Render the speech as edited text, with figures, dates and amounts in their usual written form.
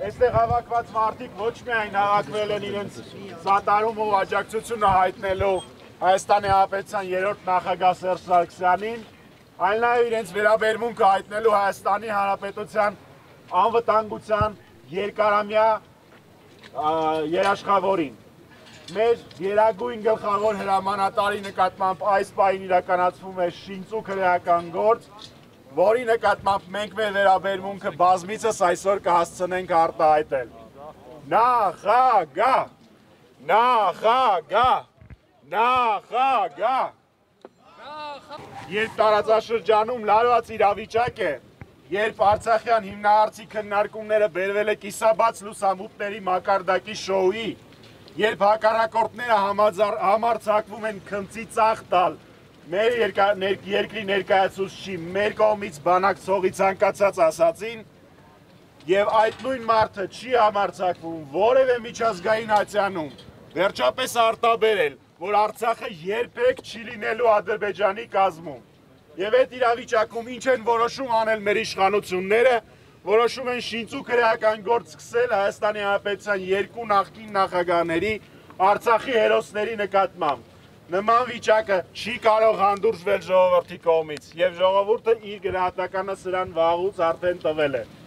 Այստեղ հավաքված մարդիկ ոչ միայն հավաքվել են իրենց սատարում ու աջակցությունը հայտնելու Հայաստանի Հանրապետության երրորդ նախագահ Սերժ Սարգսյանին, այլ նաև իրենց վերաբերմունքը հայտնելու Հայաստանի Հանրապետության անվտանգության երկարամյա երաշխավորին։ Մեր գերագույն գլխավոր հրամանատարի նկատմամբ այս պահին իրականացվում է շինծու քրեական գործ, որի նկատմամբ մենք մեր վերաբերմունքը բազմիցս այսօր կհասցնենք արտահայտել։ Նախագահ, նախագահ, նախագահ։ Երբ տարածաշրջանում լարված իրավիճակ է, երբ Արցախյան հիմնահարցի քննարկումները բերվել է կիսաբաց լուսամուտների մակարդակի շոուի, երբ հակառակորդները համարձակվում են քնծի ծախ տալ մեր երկրի ներկայացուցչի մեր կողմից բանակցողի ցանկացած ասածին, եւ այդ նույն մարդը չի համարձակվում որևէ միջազգային ատյանում վերջապես արտաբերել, որ Արցախը երբեք չի լինելու Ադրբեջանի կազմում։ Եվ այդ իրավիճակում ինչ են որոշում անել մեր իշխանությունները, որոշում են շինծու քրեական գործ սկսել Հայաստանի Հանրապետության երկու նախկին նախագահների Արցախի հերոսների նկատմամբ։ Նման վիճակը չի կարող հանդուրժվել ժողովրդի կողմից, եւ ժողովուրդը իր գնահատականը սրան վաղուց արդեն տվել է։